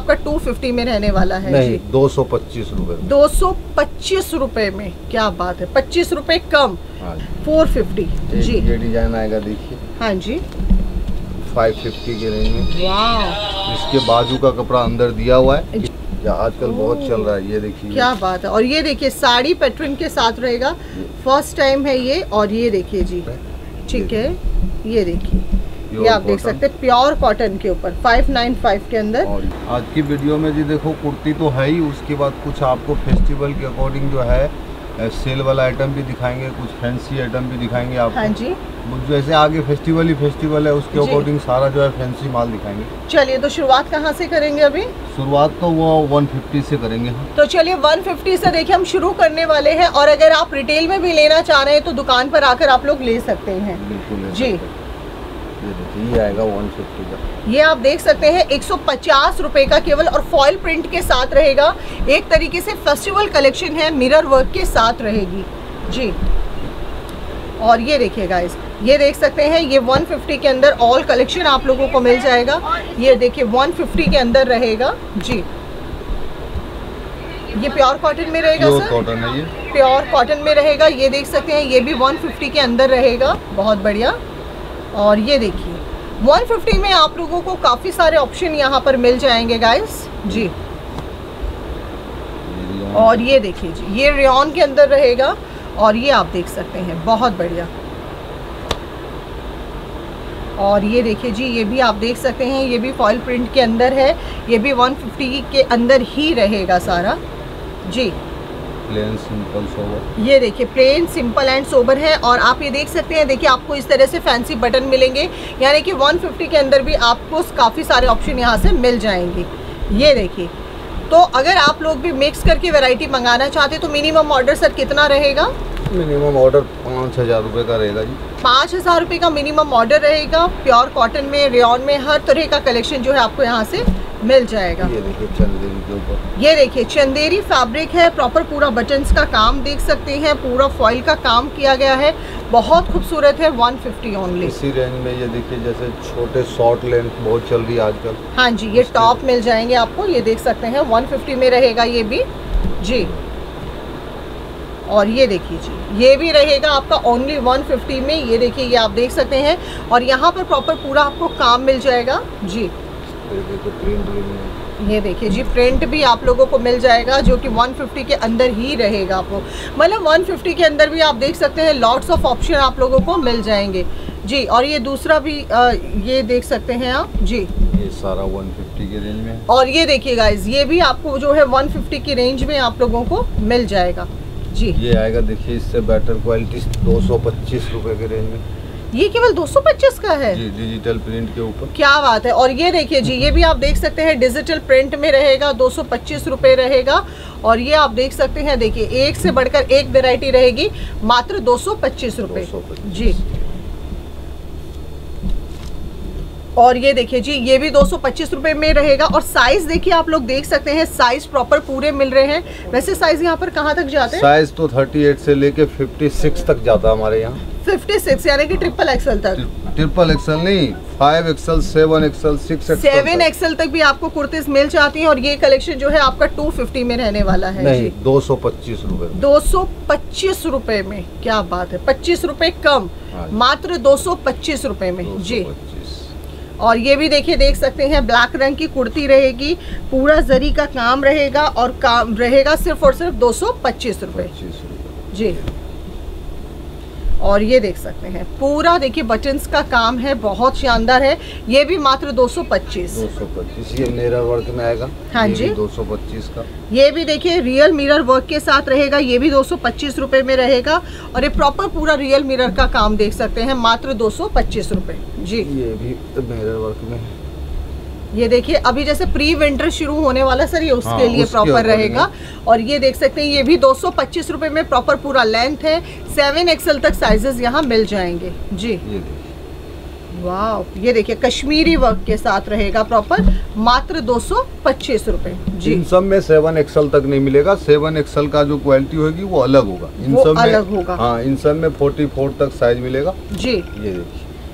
आपका 250 में रहने वाला है। नहीं, 225 रुपए। 225 रुपए में, क्या बात है, 25 रुपए कम। हाँ, 450 जी। ये डिजाइन आएगा देखिए। हाँ जी, 550 के रेंज में। वाह, इसके बाजू का कपड़ा अंदर दिया हुआ है, आजकल बहुत चल रहा है। ये देखिए, क्या बात है। और ये देखिए साड़ी पैटर्न के साथ रहेगा, फर्स्ट टाइम है ये। और ये देखिए जी, ठीक है, ये देखिए, ये आप देख सकते हैं प्योर कॉटन के ऊपर 595 के अंदर। और आज की वीडियो में जी देखो, कुर्ती तो है ही, उसके बाद कुछ आपको फेस्टिवल के अकॉर्डिंग जो है सेल वाला आइटम भी दिखाएंगे, कुछ फैंसी आइटम भी दिखाएंगे आपको। हाँ जी, जैसे आगे फेस्टिवल ही फेस्टिवल है, उसके अकॉर्डिंग सारा जो है फैंसी माल दिखाएंगे। चलिए, तो शुरुआत कहाँ से करेंगे अभी? शुरुआत तो वो 150 से करेंगे हम। तो चलिए 150 से देखिए हम शुरू करने वाले हैं। और अगर आप रिटेल में भी लेना चाह रहे हैं तो दुकान पर आकर आप लोग ले सकते हैं। बिल्कुल जी। ये देखिए, ये आएगा 150 का। ये आप देख सकते हैं 150 रुपए का केवल, और फॉइल प्रिंट के साथ रहेगा। एक तरीके से फेस्टिवल कलेक्शन है, मिरर वर्क के साथ रहेगी जी। और ये देखिए गाइस, ये देख सकते हैं, ये 150 के अंदर ऑल कलेक्शन आप लोगों को मिल जाएगा। ये देखिए 150 के अंदर रहेगा जी। ये प्योर कॉटन में रहेगा सर, कॉटन है ये, प्योर कॉटन में रहेगा। ये देख सकते हैं, ये भी 150 के अंदर रहेगा, बहुत बढ़िया। और ये देखिए 150 में आप लोगों को काफ़ी सारे ऑप्शन यहाँ पर मिल जाएंगे गाइस जी। और ये देखिए जी, ये रेयॉन के अंदर रहेगा। और ये आप देख सकते हैं, बहुत बढ़िया। और ये देखिए जी, ये भी आप देख सकते हैं, ये भी फॉइल प्रिंट के अंदर है। ये भी 150 के अंदर ही रहेगा सारा जी। प्लेन सिंपल सोबर, ये देखिए प्लेन सिंपल एंड सोबर है। और आप ये देख सकते हैं, देखिए आपको इस तरह से फैंसी बटन मिलेंगे, यानी कि 150 के अंदर भी आपको काफ़ी सारे ऑप्शन यहाँ से मिल जाएंगे। ये देखिए, तो अगर आप लोग भी मिक्स करके वैरायटी मंगाना चाहते हैं तो मिनिमम ऑर्डर सर कितना रहेगा? मिनिमम ऑर्डर 5000 रुपये का रहेगा जी। 5000 रुपये का मिनिमम ऑर्डर रहेगा। प्योर कॉटन में, रेयॉन में, हर तरह का कलेक्शन जो है आपको यहाँ से मिल जाएगा। ये देखिए चंदेरी के ऊपर, ये देखिए चंदेरी फैब्रिक है, प्रॉपर पूरा बटन्स का काम देख सकते हैं, पूरा फॉइल का काम किया गया है, बहुत खूबसूरत है। 150 ओनली। इसी रेंज में ये देखिए, जैसे छोटे शॉर्ट लेंथ बहुत चल रही है आजकल। हाँ जी, ये टॉप मिल जाएंगे आपको, ये देख सकते हैं 150 में रहेगा ये भी जी। और ये देखिए जी, ये भी रहेगा आपका ओनली 150 में। ये देखिए, ये आप देख सकते हैं, और यहाँ पर प्रॉपर पूरा आपको काम मिल जाएगा जी। ये देखिए जी, प्रिंट भी आप लोगों को मिल जाएगा, जो कि 150 के अंदर ही रहेगा आपको। मतलब 150 के अंदर भी आप देख सकते हैं, लॉट्स ऑफ ऑप्शन आप लोगों को मिल जाएंगे जी। और ये दूसरा भी ये देख सकते हैं आप जी, ये सारा 150 के रेंज में। और ये देखिए गाइज, ये भी आपको जो है 150 की रेंज में आप लोगों को मिल जाएगा जी। ये आएगा देखिए, इससे बेटर क्वालिटी 225 रुपए के रेंज में। ये केवल 225 का है जी, डिजिटल प्रिंट के ऊपर, क्या बात है। और ये देखिए जी, ये भी आप देख सकते हैं डिजिटल प्रिंट में रहेगा, 225 रुपये रहेगा। और ये आप देख सकते हैं, देखिए एक से बढ़कर एक वैरायटी रहेगी, मात्र 225 रुपये जी। और ये देखिए जी, ये भी 225 रुपये में रहेगा। और साइज देखिए, आप लोग देख सकते हैं, साइज प्रॉपर पूरे मिल रहे हैं। वैसे साइज यहाँ पर कहाँ तक जाते हैं? साइज तो 38 से लेके 56 तक जाता है हमारे यहाँ। 56 यानी कि ट्रिपल एक्सल तक? ट्रिपल एक्सल नहीं, 5 एक्सल, 7 एक्सल, 6 एक्सल, 7 एक्सल तक भी आपको कुर्तीज मिल जाती हैं। और ये कलेक्शन जो है आपका 250 में रहने वाला है। नहीं, 225 रुपए। 225 रुपए में, क्या बात है, 25 रुपए कम, मात्र 225 रुपए में जी। और ये भी देखिए, देख सकते हैं, ब्लैक रंग की कुर्ती रहेगी, पूरा जरी का काम रहेगा, और काम रहेगा सिर्फ और सिर्फ 225 रुपए जी। और ये देख सकते हैं, पूरा देखिए बटन्स का काम है, बहुत शानदार है। ये भी मात्र 225। ये मिरर वर्क में आएगा। हाँ जी, 225 का। ये भी देखिए रियल मिरर वर्क के साथ रहेगा, ये भी 225 रुपए में रहेगा। और ये प्रॉपर पूरा रियल मिरर का काम देख सकते हैं, मात्र 225 रुपए जी। ये भी मिरर वर्क में है। ये देखिए, अभी जैसे प्री विंटर शुरू होने वाला सर, ये उसके लिए प्रॉपर रहेगा। और ये देख सकते हैं, ये भी 225 रुपए में प्रॉपर पूरा लेंथ है, 7 एक्सल तक साइजेस यहाँ मिल जाएंगे जी। वाह, ये देखिए कश्मीरी वर्क के साथ रहेगा प्रॉपर, मात्र 225 रुपए जी। इन सब में 7 एक्सल तक नहीं मिलेगा, 7 एक्सल का जो क्वालिटी होगी वो अलग होगा, इन सब में अलग होगा। हाँ, इन सब में 44 तक साइज मिलेगा जी। ये देखिए,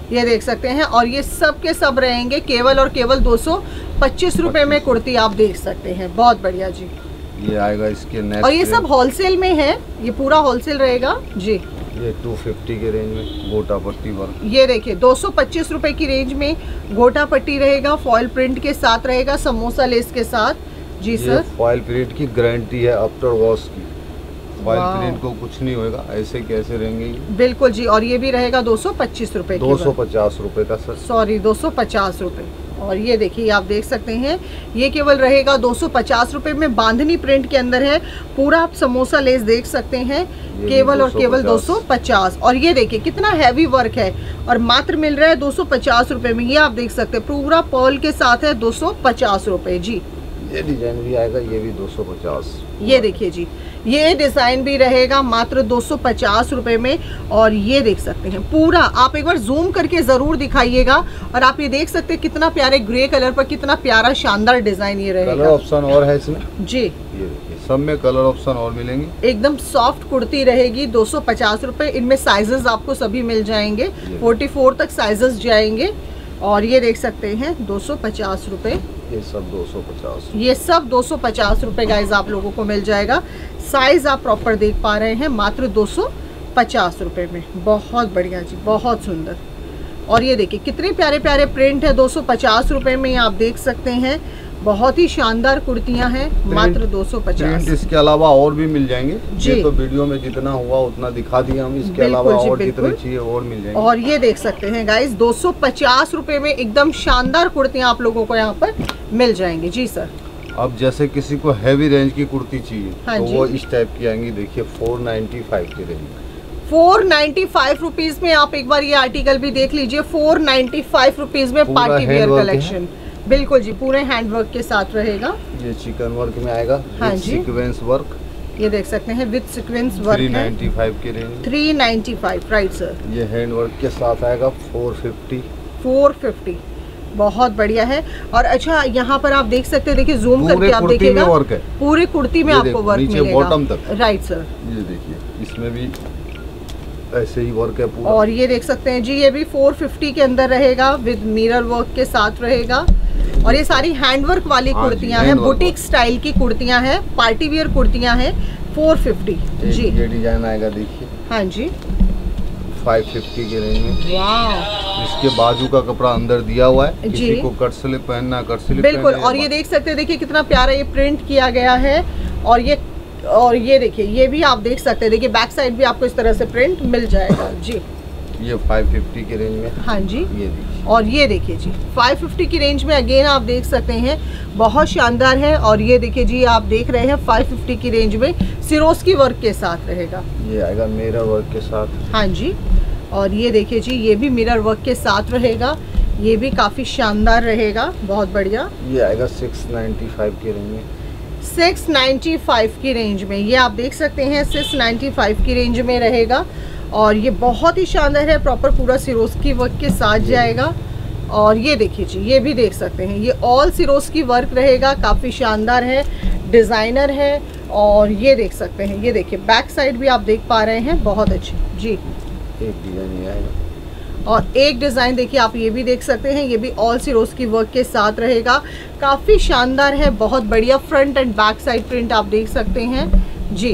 ये देख सकते हैं। और ये सब के सब रहेंगे केवल और केवल 225 रुपए में कुर्ती आप देख सकते हैं। बहुत बढ़िया जी। ये आएगा इसके नेक्स्ट। और ये सब होलसेल में है, ये पूरा होलसेल रहेगा जी। ये 250 के रेंज में गोटा पट्टी वर्क। ये देखिए 225 रुपए की रेंज में गोटा पट्टी रहेगा, फॉयल प्रिंट के साथ रहेगा, समोसा लेस के साथ जी सर। फॉयल प्रिंट की गारंटी है आफ्टर वॉश की। फॉयल प्रिंट को कुछ नहीं होगा, ऐसे कैसे रहेंगे ये। बिल्कुल जी। और ये भी रहेगा 225 रुपए, 250 रुपए का सर, सॉरी 250 रुपए। और ये देखिए आप देख सकते हैं ये केवल रहेगा 250 रुपए में, बांधनी प्रिंट के अंदर है पूरा। आप समोसा लेस देख सकते हैं, केवल और केवल 250। और ये देखिए कितना हैवी वर्क है और मात्र मिल रहा है 250 रुपए में। ये आप देख सकते हैं पूरा पर्ल के साथ है 250 रुपए जी। ये डिजाइन भी आएगा, ये भी 250। ये देखिए जी, ये डिजाइन भी रहेगा मात्र 250 रुपए में। और ये देख सकते हैं पूरा, आप एक बार जूम करके जरूर दिखाइएगा। और आप ये देख सकते हैं कितना प्यारे ग्रे कलर पर कितना प्यारा शानदार डिजाइन ये रहेगा। कलर ऑप्शन और है इसमें जी। ये देखिए सब में कलर ऑप्शन और मिलेंगे। एकदम सॉफ्ट कुर्ती रहेगी 250 रुपए। इनमें साइजेस आपको सभी मिल जाएंगे, 44 तक साइजेस जाएंगे। और ये देख सकते हैं 250 रुपए, ये सब 250, ये सब 250 रुपए गाइज आप लोगों को मिल जाएगा। साइज आप प्रॉपर देख पा रहे हैं मात्र 250 रुपए में। बहुत बढ़िया जी, बहुत सुंदर। और ये देखिए कितने प्यारे प्यारे प्रिंट है 250 रुपए में, आप देख सकते हैं। बहुत ही शानदार कुर्तियां हैं मात्र 250। इसके अलावा और भी मिल जाएंगे जी। ये तो वीडियो में जितना हुआ उतना दिखा दिया हम, इसके अलावा और जितने चाहिए और मिल जाएंगे। और ये देख सकते हैं गाइस 250 रुपए में एकदम शानदार कुर्तियां आप लोगों को यहाँ पर मिल जाएंगी जी सर। अब जैसे किसी को हैवी रेंज की कुर्ती चाहिए हाँ तो जी। वो इस टाइप की आएंगी। देखिए 495 की रेंज, 495 रुपीज में आप एक बार ये आर्टिकल भी देख लीजिए। 495 रुपीज में पूरा पार्टी वेयर हैंडवर्क कलेक्शन। बिल्कुल जी, पूरे हैंडवर्क के साथ रहेगा। ये चिकन वर्क में आएगा। हाँ जी। सीक्वेंस वर्क, ये देख सकते हैं विद सीक्वेंस वर्क है। 395 की रेंज, 395 राइट सर। ये हैंड वर्क के साथ आएगा 450। 450 बहुत बढ़िया है। और अच्छा यहाँ पर आप देख सकते हैं, देखिए जूम करके आप देखिएगा वर्क है, पूरे कुर्ती में आपको वर्क नीचे मिलेगा बॉटम तक। Right sir. ये देखिए इसमें भी ऐसे ही वर्क है पूरा। और ये देख सकते हैं जी, ये भी 450 के अंदर रहेगा विद मिरर वर्क के साथ रहेगा। और ये सारी हैंडवर्क वाली कुर्तियां हैं, बुटीक स्टाइल की कुर्तियां हैं, पार्टी वियर कुर्तियां हैं। 450 जी। ये डिजाइन आएगा देखिए, हाँ जी 550 के रेंज में। वाह, इसके बाजू का कपड़ा अंदर दिया हुआ है, जी। किसी को कट स्लीव पहनना कट स्लीव बिल्कुल। और ये देख सकते हैं, देखिए कितना प्यारा ये प्रिंट किया गया है। और ये देखिए, ये भी आप देख सकते हैं, देखिए बैक साइड भी आपको इस तरह से प्रिंट मिल जाएगा जी। ये 550 के रेंज में। हाँ जी। ये देखिए, और ये देखिए जी 550 की रेंज में अगेन आप देख सकते हैं, बहुत शानदार है। और ये देखिए जी, आप देख रहे हैं 550 की रेंज में सिरोस्की वर्क के साथ रहेगा। ये आएगा मिरर वर्क के साथ। हाँ जी। और ये देखिए जी, ये भी मिरर वर्क के साथ रहेगा, ये भी काफ़ी शानदार रहेगा, बहुत बढ़िया। ये आएगा 695 के रेंज में। 695 की रेंज में, ये आप देख सकते हैं 695 की रेंज में रहेगा। और ये बहुत ही शानदार है, प्रॉपर पूरा सिरोस्की वर्क के साथ जाएगा। और ये देखिए जी, ये भी देख सकते हैं, ये ऑल सिरोस्की वर्क रहेगा, काफ़ी शानदार है, डिज़ाइनर है। और ये देख सकते हैं, ये देखिए बैक साइड भी आप देख पा रहे हैं, बहुत अच्छी जी। एक डिजाइन ये आएगा। और एक डिज़ाइन देखिए आप ये भी देख सकते हैं, ये भी ऑल सिरोस्की वर्क के साथ रहेगा, काफ़ी शानदार है, बहुत बढ़िया। Front and back side print आप देख सकते हैं जी।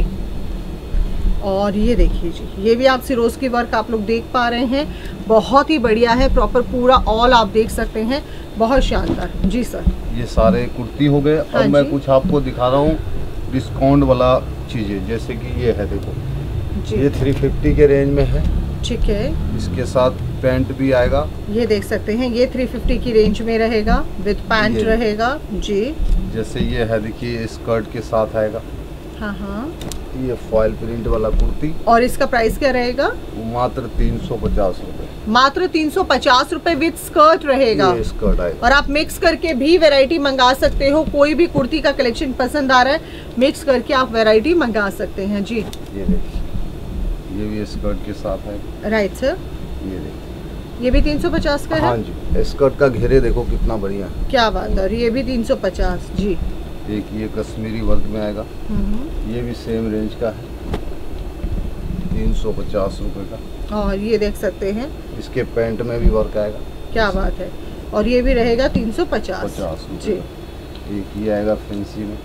और ये देखिए जी, ये भी आप सिरोस्की वर्क आप लोग देख पा रहे हैं, बहुत ही बढ़िया है, प्रॉपर पूरा ऑल आप देख सकते हैं, बहुत शानदार जी सर। ये सारे कुर्ती हो गए। हाँ अब मैं जी। कुछ आपको दिखा रहा हूँ डिस्काउंट वाला चीज़ें, जैसे कि ये है देखो, जी ये 350 के रेंज में है। ठीक है, इसके साथ पैंट भी आएगा। ये देख सकते हैं, ये 350 की रेंज में रहेगा, विद पैंट ये। रहेगा जी। जैसे ये है देखिए, स्कर्ट के साथ आएगा। हाँ हाँ। ये फॉयल प्रिंट वाला कुर्ती और इसका प्राइस क्या रहेगा? मात्र 350 रुपये। मात्र 350 रुपए विद स्कर्ट रहेगा। ये स्कर्ट आएगा। और आप मिक्स करके भी वैरायटी मंगा सकते हो, कोई भी कुर्ती का कलेक्शन पसंद आ रहा है, मिक्स करके आप वैरायटी मंगा सकते हैं जी। ये देखिए, ये भी स्कर्ट के साथ है। Right sir. ये देखिए, ये भी 350 का है। हाँ जी। स्कर्ट का घेरे देखो कितना बढ़िया है। क्या बात है। और ये भी 350 जी। एक ये कश्मीरी वर्क में आएगा, हम्म। ये भी सेम रेंज का है। 350 रुपये का। और ये देख सकते हैं, इसके पैंट में भी वर्क आएगा। क्या बात है। और ये भी रहेगा 350 जी। एक ये आएगा फैंसी में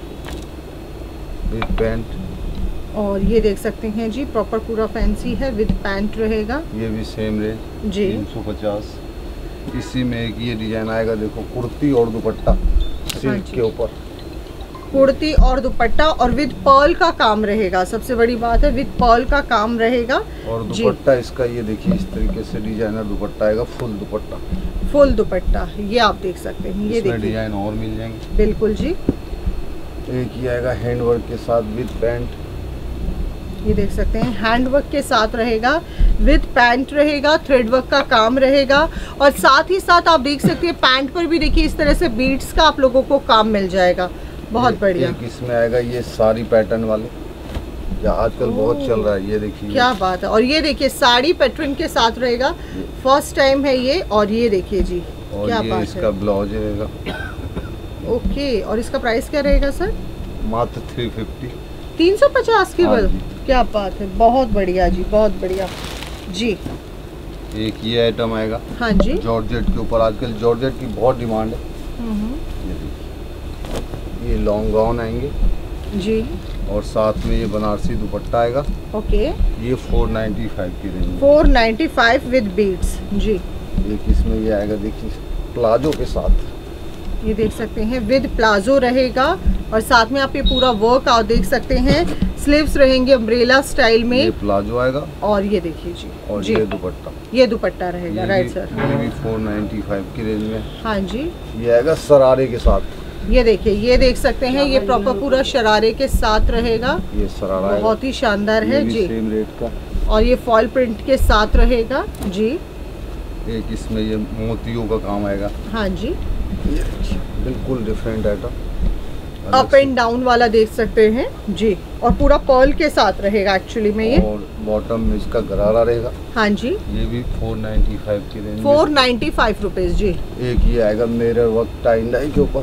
विद पैंट। और ये देख सकते हैं जी, प्रॉपर पूरा फैंसी है, विद पैंट रहेगा। ये भी सेम रेंज जी 350। इसी में एक ये डिजाइन आएगा, देखो कुर्ती और दुपट्टा सिल्क के ऊपर। कुर्ती और दुपट्टा और विद पर्ल का काम रहेगा, सबसे बड़ी बात है, विद पर्ल का काम रहेगा। और दुपट्टा इसका ये देखिए इस तरीके से डिजाइनर दुपट्टा आएगा, फुल दुपट्टा। फुल दुपट्टा ये आप देख सकते हैं, ये देखिए डिजाइन और मिल जाएंगे। बिल्कुल जी। एक ही आएगा हैंडवर्क के साथ विद पैंट। ये देख सकते हैं, हैंडवर्क के साथ रहेगा, विद पैंट रहेगा, थ्रेड वर्क का काम रहेगा। और साथ ही साथ आप देख सकते हैं पैंट पर भी देखिए इस तरह से बीड्स का आप लोगों को काम मिल जाएगा। बहुत बढ़िया। एक इसमें आएगा ये साड़ी पैटर्न वाले, जो आजकल बहुत चल रहा है, ये देखिए क्या बात है। और ये देखिए साड़ी पैटर्न के साथ रहेगा, फर्स्ट टाइम है ये। और ये देखिए जी, और क्या ये बात इसका है। ब्लाउज रहेगा। ओके, और इसका प्राइस क्या रहेगा सर? मात्र 350। 350 केवल। हाँ जी। क्या बात है, बहुत बढ़िया जी, बहुत बढ़िया जी। एक ये आइटम आएगा हाँ जी। जॉर्जेट के ऊपर, आजकल जॉर्जेट की बहुत डिमांड है। ये देखिए, ये लॉन्ग गाउन आएंगे जी। और साथ में ये बनारसी दुपट्टा आएगा। ओके, ये 495 की रेंज में। 495 विद बीड्स जी। एक इसमें ये आएगा, देखिए प्लाजो के साथ। ये देख सकते हैं विद प्लाजो रहेगा और साथ में आप ये पूरा वर्क आप देख सकते हैं, स्लीव्स रहेंगे अम्ब्रेला स्टाइल में। ये प्लाजो आएगा और ये देखिए जी, और जी ये दुपट्टा। ये दुपट्टा रहेगा, राइट सर। ये भी 495 की रेंज में। हाँ जी। ये आएगा शरारे के साथ। ये देखिए, ये देख सकते हैं, ये प्रॉपर पूरा शरारे के साथ रहेगा। ये शरारा बहुत ही शानदार है जी। सेम रेट का। और ये फॉल प्रिंट के साथ रहेगा जी। एक इसमें ये मोतियों का काम आएगा। हाँ जी, ये बिल्कुल different item, up and down वाला देख सकते हैं जी। और पूरा पर्ल के साथ रहेगा एक्चुअली में ये। और बॉटम में इसका गरारा रहेगा। हाँ जी। ये भी 495 की रेंज में। 495 रुपीज जी। एक ये आएगा mirror work tie and dye के ऊपर।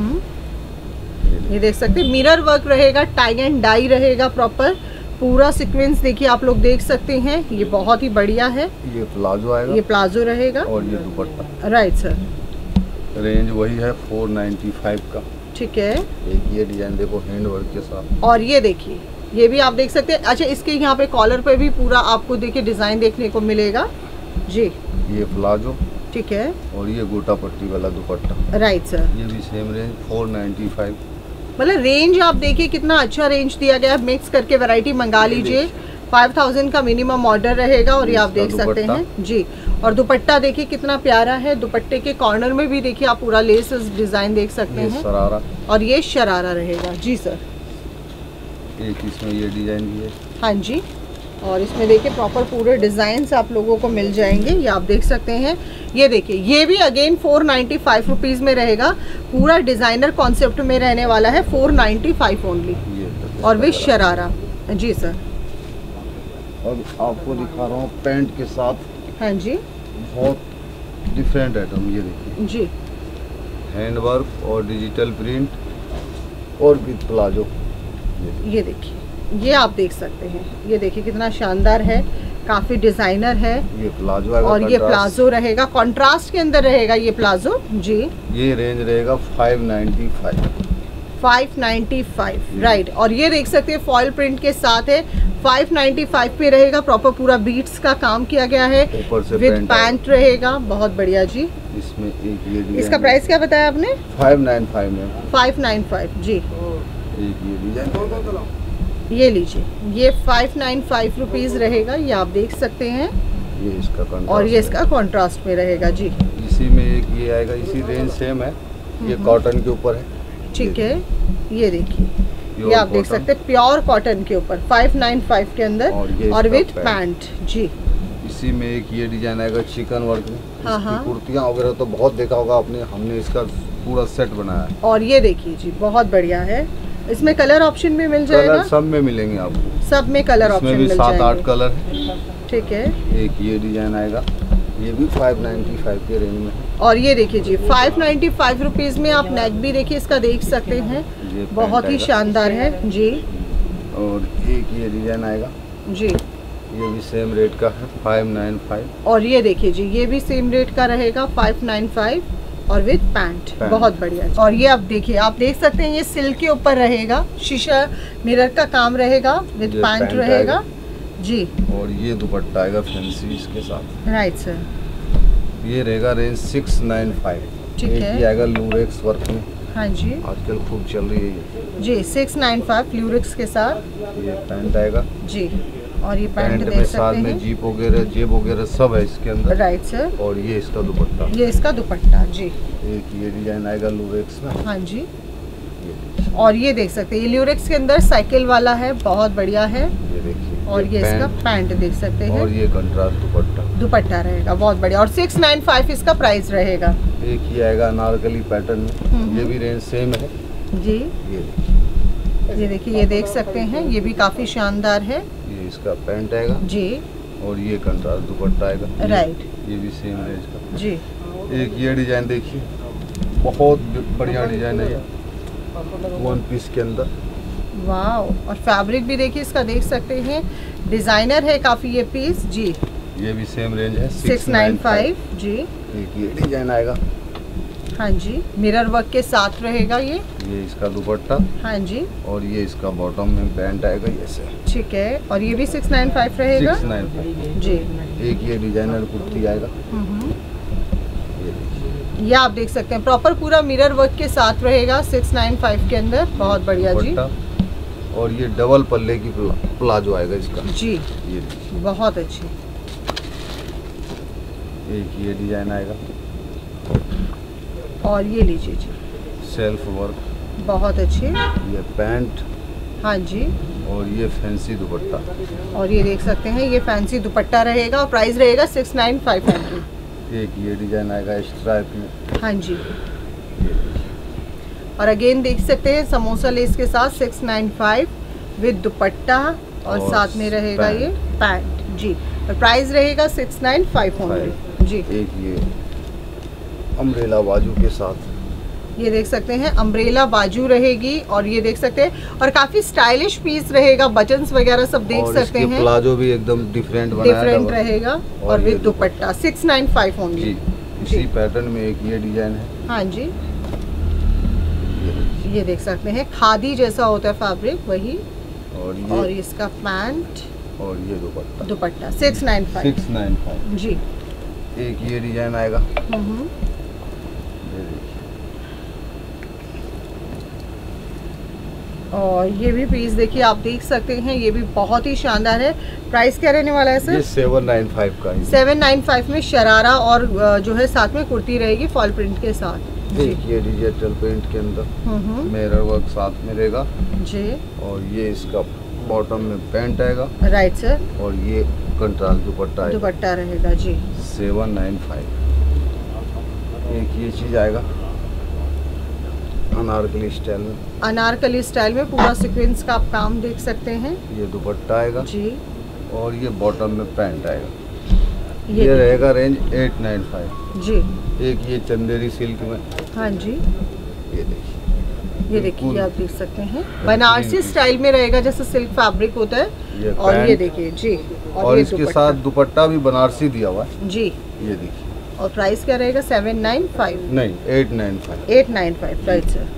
ये देख सकते हैं, मिरर वर्क रहेगा, टाई एंड डाई रहेगा, प्रॉपर पूरा सीक्वेंस देखिए आप लोग देख सकते हैं। ये बहुत ही बढ़िया है। ये प्लाजो आएगा। ये प्लाजो रहेगा और ये दुपट्टा। Right sir. रेंज वही है 495 का। ठीक है। एक ये डिजाइन देखो हैंड वर्क के साथ। और ये देखिए, ये भी आप देख सकते हैं। अच्छा, इसके यहाँ पे कॉलर पे भी पूरा आपको देखिए डिजाइन देखने को मिलेगा जी। ये प्लाजो। ठीक है। और ये गोटा पट्टी वाला दुपट्टा। Right sir. ये भी सेम रेंज 495। मतलब रेंज आप देखिए कितना अच्छा रेंज दिया गया है। मिक्स करके वैरायटी मंगा लीजिए। 5000 का मिनिमम ऑर्डर रहेगा। और ये आप देख सकते हैं जी। और दुपट्टा देखिए कितना प्यारा है। दुपट्टे के कॉर्नर में भी देखिए आप पूरा लेस डिजाइन देख सकते हैं। शरारा। और ये शरारा रहेगा जी सर। एक इसमें ये डिजाइन भी है। हाँ जी। और इसमें देखिए प्रॉपर पूरे डिजाइन आप लोगों को मिल जाएंगे। ये आप देख सकते हैं। ये देखिए, ये भी अगेन 495 रुपीज में रहेगा। पूरा डिजाइनर कॉन्सेप्ट में रहने वाला है। 495 ओनली। और विद शरारा जी सर। और आपको दिखा रहा हूँ पैंट के साथ। हाँ जी। बहुत डिफरेंट आइटम, ये देखिए जी। हैंड वर्क और डिजिटल प्रिंट और विद प्लाजो। ये देखिए, ये आप देख सकते हैं। ये देखिए कितना शानदार है, काफी डिजाइनर है। ये प्लाजो आएगा। और ये प्लाजो रहेगा, कॉन्ट्रास्ट के अंदर रहेगा ये प्लाजो जी। ये रेंज रहेगा 595 राइट। और ये देख सकते हैं फॉयल प्रिंट के साथ है। 595 पे रहेगा। प्रॉपर पूरा बीट्स का काम किया गया है। ऊपर से विद पैंट रहेगा। बहुत बढ़िया जी। इसमें एक ये इसका प्राइस क्या बताया आपने? 595 में। 595 जी। एक ये डिजाइन ये लीजिए, ये 595 रुपीज रहेगा। ये आप देख सकते हैं। ये इसका कंट्रास्ट। और ये इसका कॉन्ट्रास्ट में रहेगा जी। इसी में एक ये आएगा, इसी रेंज सेम है। ये कॉटन के ऊपर है। ठीक है। ये देखिए, ये आप देख सकते हैं प्योर कॉटन के ऊपर 595 के अंदर। और विद पैंट जी। इसी में एक ये डिजाइन आएगा चिकन वर्क में। हाँ। कुर्तियाँ वगैरह तो बहुत देखा होगा आपने, हमने इसका पूरा सेट बनाया है। और ये देखिए जी, बहुत बढ़िया है। इसमें कलर ऑप्शन भी मिल जाएगा। कलर सब में मिलेंगे आपको। सब में कलर ऑप्शन मिल जाएंगे। 7-8 कलर है। ठीक है। एक ये डिजाइन आएगा, ये भी 595 के रेंज में। और ये देखिए जी, 595 रुपीज में आप नेक भी देखिए इसका देख सकते हैं। बहुत ही शानदार है जी। और एक ये डिजाइन आएगा जी। ये भी सेम रेट का है 595। और ये देखिए जी, ये भी सेम रेट का रहेगा 595 और विद पैंट, बहुत बढ़िया। और ये आप देखिए, आप देख सकते हैं ये सिल्क के ऊपर रहेगा, शीशा मिरर का काम रहेगा, विद पैंट रहेगा जी। और ये दुपट्टा आएगा फैंसी इसके साथ। Right sir. ये रहेगा रेंज 695। ठीक है। ये आएगा लूरेक्स वर्क में। हाँ जी, आजकल खूब चल रही है ये जी। 695 ल्यूरिक्स के साथ ये पैंट आएगा जी। और ये पैंट में देख साथ सकते में हैं, जीप वगैरह जेब वगैरह सब है इसके अंदर। Right sir. और ये इसका दुपट्टा, ये इसका दुपट्टा जी। एक ये डिजाइन आएगा लूरेक्स में। हाँ जी। और ये देख सकते हैं, ये ल्यूरिक्स के अंदर साइकिल वाला है, बहुत बढ़िया है। ये देखिए। और ये इसका पैंट देख सकते हैं, और ये कंट्रास्ट दुपट्टा रहेगा, बहुत बढ़िया। और 695 इसका प्राइस रहेगा। एक ही आएगा अनारकली पैटर्न में, ये भी रेंज सेम है जी। ये देखिए, ये देख सकते हैं, ये भी काफी शानदार है। ये इसका पैंट आएगा जी। और ये कंट्रास्ट दुपट्टा आएगा। राइट। ये भी सेम रेंज का जी। एक ये डिजाइन देखिए, बहुत बढ़िया डिजाइन है ये, वन पीस के अंदर। वाओ। और फैब्रिक भी देखिए इसका, देख सकते हैं, डिजाइनर है काफी ये पीस जी। ये भी सेम रेंज है 695 जी। एक ये डिजाइन आएगा। हाँ जी, मिरर वर्क के साथ रहेगा ये इसका दुपट्टा। हाँ जी। और ये इसका बॉटम में पैंट आएगा ऐसे। ठीक है। और ये भी 695 रहेगा 695 जी। एक ये डिजाइनर कुर्ती आएगा। ये आप देख सकते हैं, प्रॉपर पूरा मिरर वर्क के साथ रहेगा 695 के अंदर, बहुत बढ़िया जी। और ये डबल पल्ले की प्लाजो आएगा इसका जी। ये बहुत अच्छी। एक ये डिजाइन आएगा। और ये लीजिए जी, सेल्फ वर्क, बहुत अच्छी। ये पैंट। हाँ जी। और ये फैंसी दुपट्टा। और ये देख सकते हैं, ये फैंसी दुपट्टा रहेगा और प्राइस रहेगा 695। एक ये डिजाइन आएगा स्ट्राइप में। हाँ जी। और अगेन देख सकते हैं समोसा लेस के साथ 695 विद दुपट्टा और साथ में रहेगा ये पैंट जी। और प्राइस रहेगा 695 जी। एक ये अम्ब्रेला बाजू के साथ, ये देख सकते हैं अम्ब्रेला बाजू रहेगी। और ये देख सकते हैं, और काफी स्टाइलिश पीस रहेगा, बटन्स वगैरह सब देख सकते हैं। प्लाजो भी एकदम डिफरेंट रहेगा और विद दुपट्टा 695 ओनली। इसी पैटर्न में एक ये डिजाइन है। हाँ जी। ये देख सकते हैं, खादी जैसा होता है फैब्रिक वही। और इसका पैंट और ये दुपट्टा 695 जी। एक ये डिजाइन आएगा। और ये भी पीस देखिए, आप देख सकते हैं, ये भी बहुत ही शानदार है। प्राइस क्या रहने वाला है सर? ये 795 का। 795 में शरारा और जो है साथ में कुर्ती रहेगी फॉल प्रिंट के साथ। एक ये डिजिटल प्रिंट के अंदर मिरर वर्क साथ में रहेगा जी। और ये इसका बॉटम में पैंट आएगा। Right sir. और ये कंट्रास्ट दुपट्टा रहेगा जी। 795। एक ये चीज आएगा अनारकली स्टाइल में पूरा सीक्वेंस का आप काम देख सकते हैं। ये दुपट्टा आएगा जी। और ये बॉटम में पैंट आएगा। ये रहेगा रेंज 895 जी। एक ये चंदेरी सिल्क में। हाँ जी। ये देखिए, आप देख सकते हैं, बनारसी स्टाइल में रहेगा जैसे सिल्क फैब्रिक होता है। और ये देखिए जी। और इसके साथ दुपट्टा भी बनारसी दिया हुआ है जी। ये देखिए। और प्राइस क्या रहेगा? 795 नहीं 895 895 राइट सर।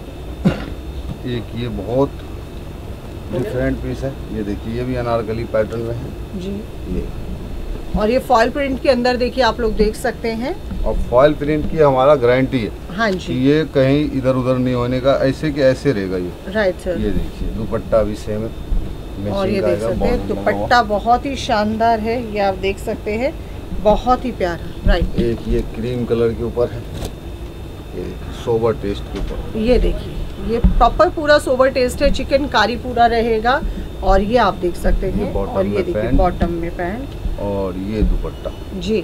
एक ये बहुत डिफरेंट पीस है, ये देखिए, ये भी अनारकली पैटर्न में है जी। ये और ये फॉयल प्रिंट के अंदर देखिए, आप लोग देख सकते हैं। और फॉयल प्रिंट की हमारा गारंटी है। हाँ जी। ये कहीं इधर उधर नहीं होने का, ऐसे के ऐसे रहेगा ये। Right sir. ये देखिए, दुपट्टा भी सेम है। और ये देख सकते हैं, दुपट्टा बहुत ही शानदार है, ये आप देख सकते हैं, बहुत ही प्यारा। राइट। एक ये क्रीम कलर के ऊपर है, ये सोबर टेस्ट के ऊपर। ये देखिए, ये प्रॉपर पूरा सोबर टेस्ट है, चिकन कारी पूरा रहेगा। और ये आप देख सकते हैं। और ये देखिए बॉटम में पैंट और ये दुपट्टा जी।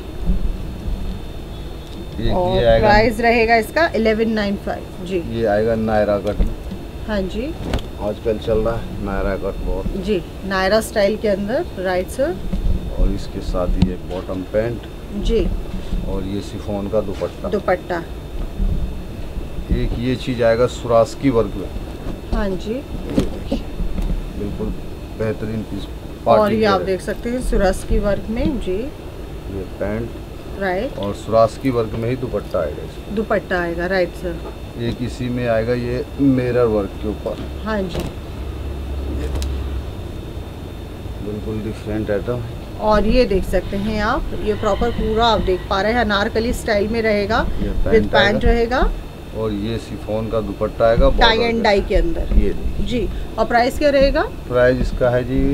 और ये प्राइस रहेगा इसका 1195 जी। ये आएगा नायरा कट में। हाँ जी। आजकल चल रहा है नायरा कट बहुत जी, नायरा स्टाइल के अंदर। Right sir. और इसके साथ ये बॉटम पैंट जी। और ये शिफॉन का दुपट्टा। एक ये चीज आएगा सुरास्की वर्क में। हाँ जी। बिल्कुल बेहतरीन पीस और ये आप देख सकते हैं सुरस की वर्क में जी, ये पैंट राइट, और सुरास की वर्क में ही दुपट्टा आएगा इसमें। दुपट्टा आएगा, राइट सर। एक इसी में आएगा ये मिरर वर्क के ऊपर। हाँ जी, बिल्कुल डिफरेंट आइटम। और ये देख सकते हैं आप, ये प्रॉपर पूरा आप देख पा रहे हैं अनारकली स्टाइल में रहेगा, विद पैंट रहेगा, और ये शिफॉन का दुपट्टा आएगा टाई एंड डाई के अंदर। ये जी, और प्राइस क्या रहेगा? प्राइस इसका है जी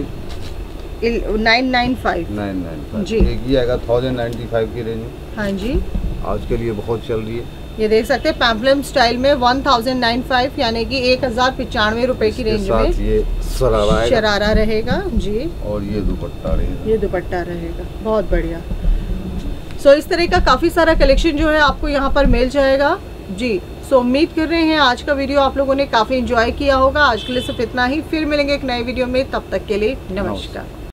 995 जी। एक ही आएगा 1095 की रेंज में। हाँ जी, आज के लिए बहुत चल रही है। ये देख सकते हैं पैम्पलम स्टाइल में 1095 यानी कि 1095 रुपए की रेंज में ये शरारा रहेगा जी, और ये दुपट्टा रहेगा, ये दुपट्टा रहेगा, बहुत बढ़िया। सो इस तरह का काफ़ी सारा कलेक्शन जो है आपको यहाँ पर मिल जाएगा जी। सो उम्मीद कर रहे हैं आज का वीडियो आप लोगों ने काफ़ी एंजॉय किया होगा। आज के लिए सिर्फ इतना ही, फिर मिलेंगे एक नए वीडियो में, तब तक के लिए नमस्कार।